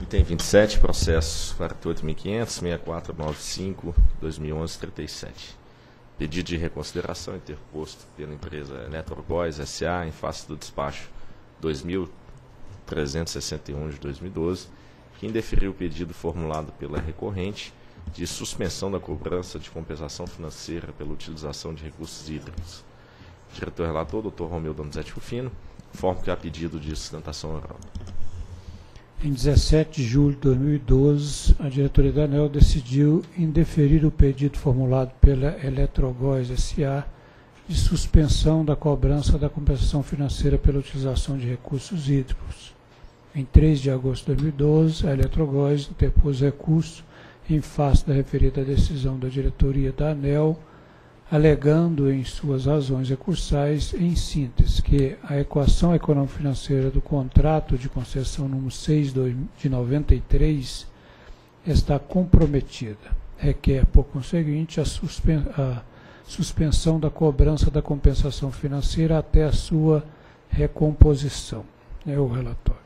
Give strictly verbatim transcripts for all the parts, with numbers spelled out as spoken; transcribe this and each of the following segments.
Item vinte e sete, processo quarenta e oito mil quinhentos, sessenta e quatro noventa e cinco, dois mil e onze, trinta e sete. Pedido de reconsideração interposto pela empresa Eletrogóis S A em face do despacho dois mil trezentos e sessenta e um de dois mil e doze, que indeferiu o pedido formulado pela recorrente de suspensão da cobrança de compensação financeira pela utilização de recursos hídricos. Diretor-relator, doutor Romeu Donizete Rufino, informo que há pedido de sustentação oral. Em dezessete de julho de dois mil e doze, a diretoria da ANEEL decidiu indeferir o pedido formulado pela Eletrogóis S A de suspensão da cobrança da compensação financeira pela utilização de recursos hídricos. Em três de agosto de dois mil e doze, a Eletrogóis interpôs recurso em face da referida decisão da diretoria da ANEEL, alegando em suas razões recursais, em síntese, que a equação econômico-financeira do contrato de concessão número seis de noventa e três está comprometida. Requer, por conseguinte, a, suspen a suspensão da cobrança da compensação financeira até a sua recomposição. É o relatório.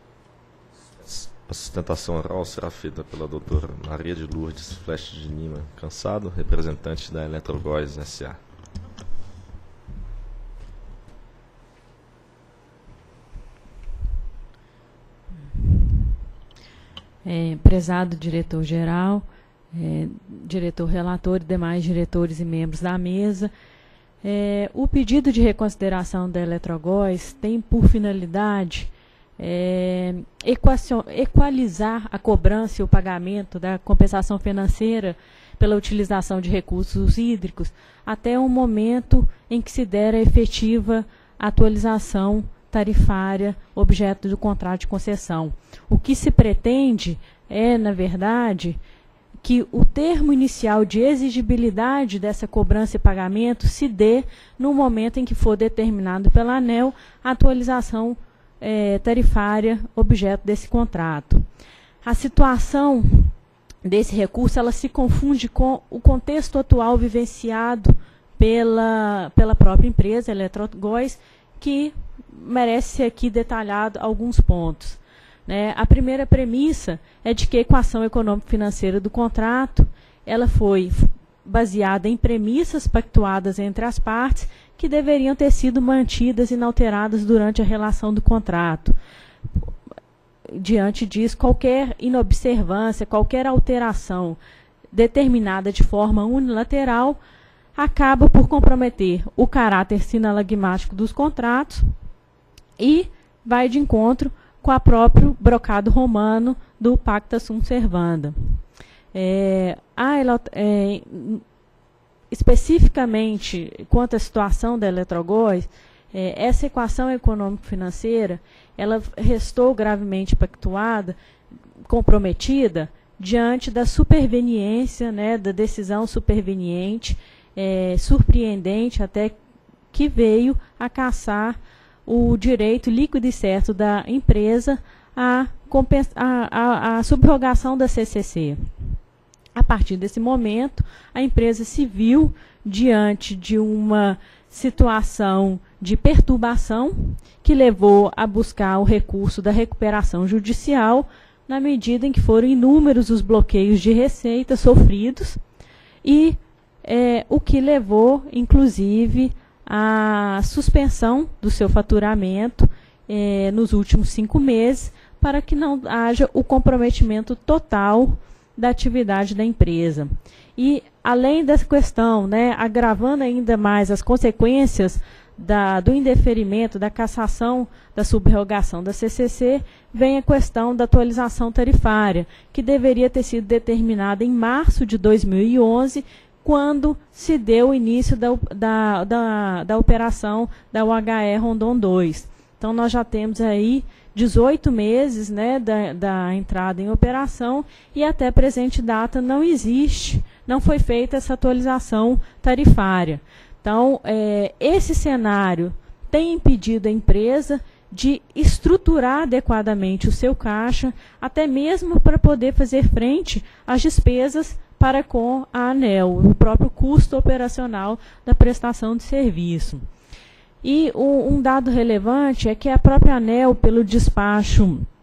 A sustentação oral será feita pela doutora Maria de Lourdes Flecha de Lima Cansado, representante da Eletrogóis S A. É, prezado diretor-geral, é, diretor-relator e demais diretores e membros da mesa, é, o pedido de reconsideração da Eletrogóis tem por finalidade É, equalizar a cobrança e o pagamento da compensação financeira pela utilização de recursos hídricos até o momento em que se der a efetiva atualização tarifária objeto do contrato de concessão. O que se pretende é, na verdade, que o termo inicial de exigibilidade dessa cobrança e pagamento se dê no momento em que for determinado pela ANEEL a atualização É, tarifária objeto desse contrato. A situação desse recurso ela se confunde com o contexto atual vivenciado pela, pela própria empresa Eletrogóis, que merece ser aqui detalhado alguns pontos. Né? A primeira premissa é de que a equação econômico-financeira do contrato ela foi baseada em premissas pactuadas entre as partes que deveriam ter sido mantidas e inalteradas durante a relação do contrato. Diante disso, qualquer inobservância, qualquer alteração determinada de forma unilateral acaba por comprometer o caráter sinalagmático dos contratos e vai de encontro com o próprio brocado romano do Pacta Sunt Servanda. É, a, é, especificamente quanto à situação da Eletrogóis, é, essa equação econômico-financeira ela restou gravemente pactuada, comprometida, diante da superveniência, né, da decisão superveniente, é, surpreendente até que veio a cassar o direito líquido e certo da empresa à, a, a, a subrogação da C C C. A partir desse momento, a empresa se viu diante de uma situação de perturbação que levou a buscar o recurso da recuperação judicial, na medida em que foram inúmeros os bloqueios de receita sofridos e é, o que levou, inclusive, à suspensão do seu faturamento é, nos últimos cinco meses, para que não haja o comprometimento total da atividade da empresa. E, além dessa questão, né, agravando ainda mais as consequências da, do indeferimento, da cassação, da subrogação da C C C, vem a questão da atualização tarifária, que deveria ter sido determinada em março de dois mil e onze, quando se deu o início da, da, da, da operação da U H E Rondon dois. Então, nós já temos aí dezoito meses, né, da, da entrada em operação e até presente data não existe, não foi feita essa atualização tarifária. Então, é, esse cenário tem impedido a empresa de estruturar adequadamente o seu caixa, até mesmo para poder fazer frente às despesas para com a ANEEL, o próprio custo operacional da prestação de serviço. E o, um dado relevante é que a própria ANEEL, pelo despacho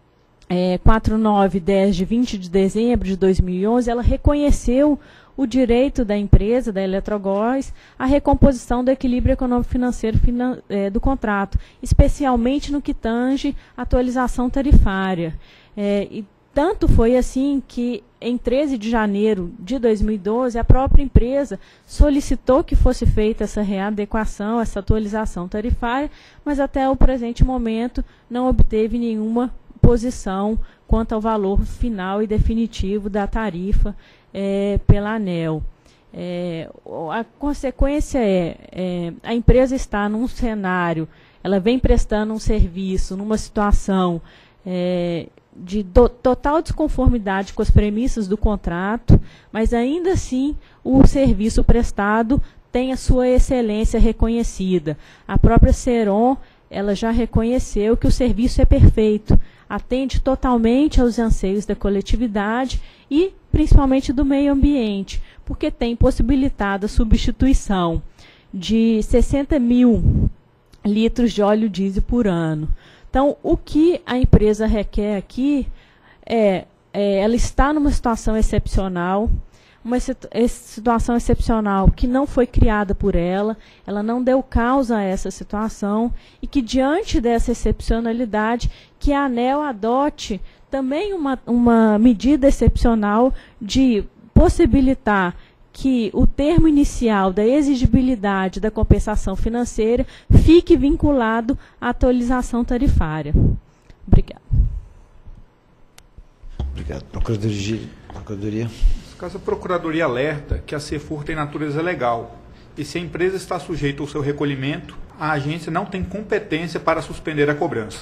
é, quatro nove dez de vinte de dezembro de dois mil e onze, ela reconheceu o direito da empresa, da Eletrogás, à recomposição do equilíbrio econômico-financeiro finan é, do contrato, especialmente no que tange a atualização tarifária. É, e tanto foi assim que, em treze de janeiro de dois mil e doze, a própria empresa solicitou que fosse feita essa readequação, essa atualização tarifária, mas até o presente momento não obteve nenhuma posição quanto ao valor final e definitivo da tarifa é, pela ANEEL. É, a consequência é, é, a empresa está num cenário, ela vem prestando um serviço numa situação é, de do, total desconformidade com as premissas do contrato, mas ainda assim o serviço prestado tem a sua excelência reconhecida. A própria Ceron, ela já reconheceu que o serviço é perfeito, atende totalmente aos anseios da coletividade e principalmente do meio ambiente, porque tem possibilitado a substituição de sessenta mil litros de óleo diesel por ano. Então, o que a empresa requer aqui é, é ela está numa situação excepcional, uma situação excepcional que não foi criada por ela, ela não deu causa a essa situação, e que diante dessa excepcionalidade, que a ANEEL adote também uma, uma medida excepcional de possibilitar que o termo inicial da exigibilidade da compensação financeira fique vinculado à atualização tarifária. Obrigada. Obrigado. Procuradoria. Procuradoria. Nesse caso, a Procuradoria alerta que a CEFUR tem natureza legal e, se a empresa está sujeita ao seu recolhimento, a agência não tem competência para suspender a cobrança.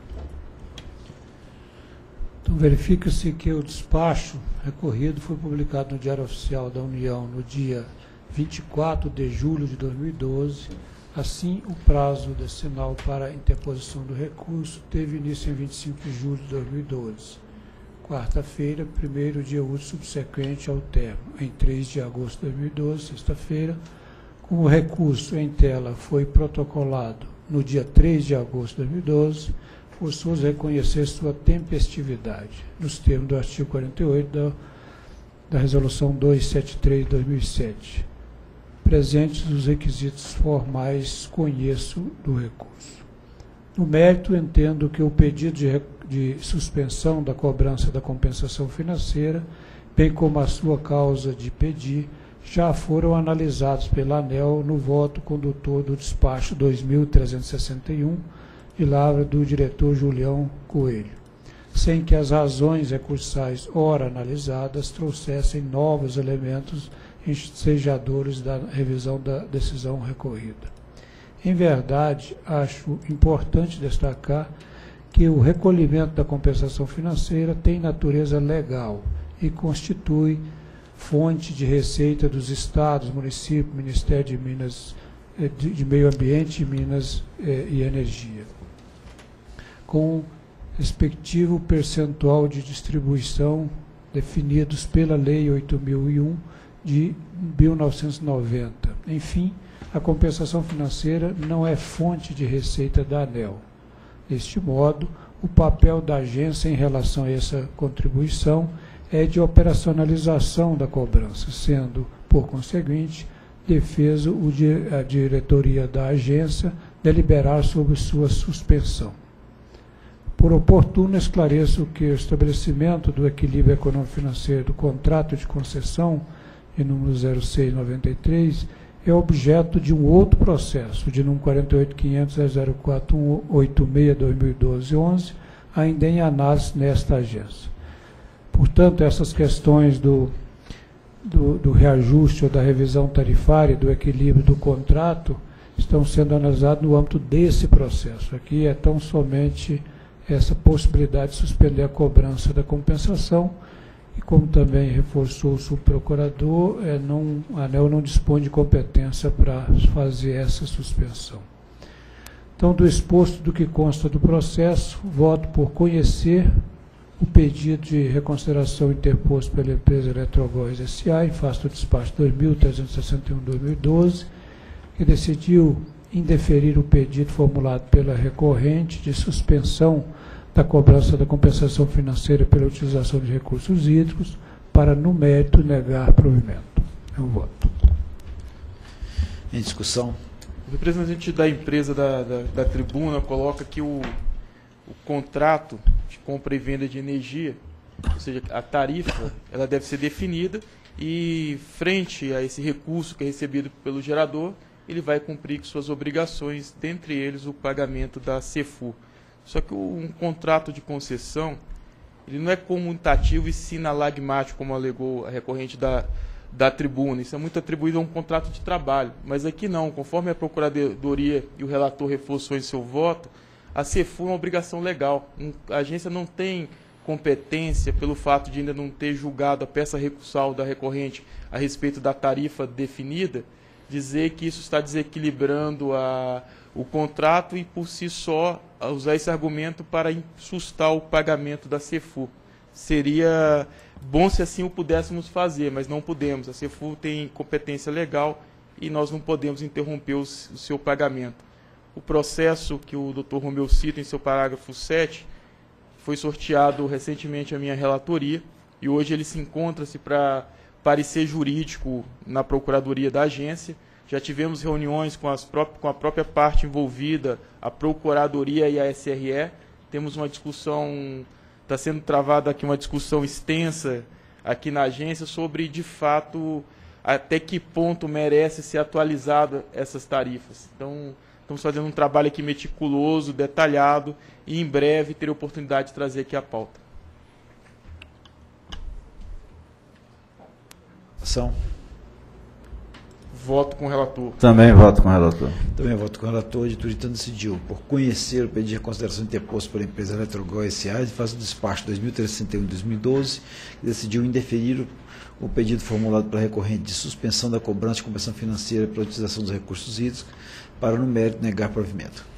Então, verifica-se que o despacho recorrido foi publicado no Diário Oficial da União no dia vinte e quatro de julho de dois mil e doze. Assim, o prazo decenal para a interposição do recurso teve início em vinte e cinco de julho de dois mil e doze. Quarta-feira, primeiro dia útil subsequente ao termo, em três de agosto de dois mil e doze, sexta-feira. Como o recurso em tela foi protocolado no dia três de agosto de dois mil e doze, forçoso reconhecer sua tempestividade, nos termos do artigo quarenta e oito da, da Resolução duzentos e setenta e três de dois mil e sete. Presentes os requisitos formais, conheço do recurso. No mérito, entendo que o pedido de, de suspensão da cobrança da compensação financeira, bem como a sua causa de pedir, já foram analisados pela ANEEL no voto condutor do despacho dois mil trezentos e sessenta e um, de lavra do diretor Julião Coelho, sem que as razões recursais ora analisadas trouxessem novos elementos ensejadores da revisão da decisão recorrida. Em verdade, acho importante destacar que o recolhimento da compensação financeira tem natureza legal e constitui fonte de receita dos estados, municípios, Ministério de Minas, de, de Meio Ambiente, Minas eh, e Energia, com respectivo percentual de distribuição definidos pela Lei oito mil e um de mil novecentos e noventa. Enfim, a compensação financeira não é fonte de receita da ANEEL. Deste modo, o papel da agência em relação a essa contribuição é de operacionalização da cobrança, sendo, por conseguinte, defeso o di- a diretoria da agência deliberar sobre sua suspensão. Por oportuno, esclareço que o estabelecimento do equilíbrio econômico-financeiro do contrato de concessão, de número zero seis noventa e três, é objeto de um outro processo, de número quarenta e oito quinhentos zero quatro um oito seis dois mil e doze onze, ainda em análise nesta agência. Portanto, essas questões do, do, do reajuste ou da revisão tarifária, do equilíbrio do contrato, estão sendo analisadas no âmbito desse processo. Aqui é tão somente essa possibilidade de suspender a cobrança da compensação, e como também reforçou o subprocurador, é, não, a ANEEL não dispõe de competência para fazer essa suspensão. Então, do exposto do que consta do processo, voto por conhecer o pedido de reconsideração interposto pela empresa Eletrogás S A em face do despacho dois mil trezentos e sessenta e um barra dois mil e doze, que decidiu indeferir o pedido formulado pela recorrente de suspensão da cobrança da compensação financeira pela utilização de recursos hídricos, para, no mérito, negar provimento. É o voto. Em discussão. O representante da empresa da, da, da tribuna coloca que o, o contrato de compra e venda de energia, ou seja, a tarifa, ela deve ser definida e, frente a esse recurso que é recebido pelo gerador, ele vai cumprir com suas obrigações, dentre eles o pagamento da CEFUR. Só que um contrato de concessão, ele não é comutativo e sim sinalagmático, como alegou a recorrente da, da tribuna. Isso é muito atribuído a um contrato de trabalho. Mas aqui não, conforme a Procuradoria e o relator reforçou em seu voto, a CEFUR é uma obrigação legal. A agência não tem competência, pelo fato de ainda não ter julgado a peça recursal da recorrente a respeito da tarifa definida, dizer que isso está desequilibrando a, o contrato e, por si só, usar esse argumento para sustar o pagamento da CEFUR. Seria bom se assim o pudéssemos fazer, mas não podemos. A CEFUR tem competência legal e nós não podemos interromper o, o seu pagamento. O processo que o doutor Romeu cita em seu parágrafo sete foi sorteado recentemente a minha relatoria e hoje ele se encontra-se para parecer jurídico na Procuradoria da agência. Já tivemos reuniões com, as pró com a própria parte envolvida, a Procuradoria e a S R E. Temos uma discussão, está sendo travada aqui uma discussão extensa aqui na agência sobre, de fato, até que ponto merece ser atualizada essas tarifas. Então, estamos fazendo um trabalho aqui meticuloso, detalhado, e em breve terei a oportunidade de trazer aqui a pauta. Ação. Voto com o relator. Também voto com o relator. Também voto com o relator. A editoria então decidiu, por conhecer o pedido de reconsideração interposto pela empresa Eletrogol S A, em face do despacho dois mil trezentos e sessenta e um de dois mil e doze, que decidiu indeferir o pedido formulado pela recorrente de suspensão da cobrança de compensação financeira pela utilização dos recursos hídricos, para, no mérito, negar provimento.